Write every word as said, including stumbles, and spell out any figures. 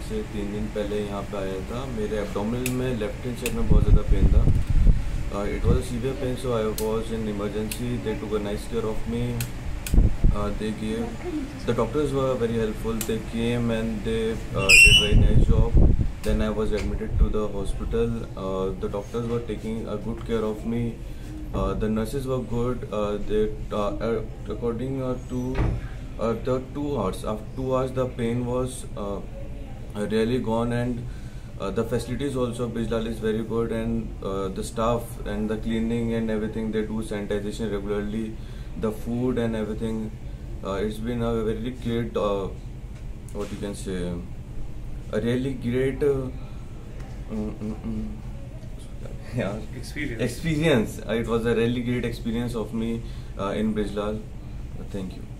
से तीन दिन पहले यहाँ पे आया था. मेरे एब्डोमिनल में लेफ्ट हैंड साइड में बहुत ज़्यादा पेन था. uh, it was a severe pain, so I was in emergency. They took a nice care of me. Uh, they gave, the doctors were very helpful. They came and they uh, did a very nice job. Then I was admitted to the hospital. Uh, the doctors were taking a good care of me. Uh, the nurses were good. Uh, they, uh, according uh, to uh, the two hours, after two hours, the pain was uh, really gone, and uh, the facilities also. Bijlal is very good, and uh, the staff and the cleaning and everything. They do sanitization regularly. The food and everything. Uh, it's been a very great, uh, what you can say, a really great. Uh, mm, mm, mm. Yeah, experience. Experience. Uh, it was a really great experience of me uh, in Bijlal. Uh, thank you.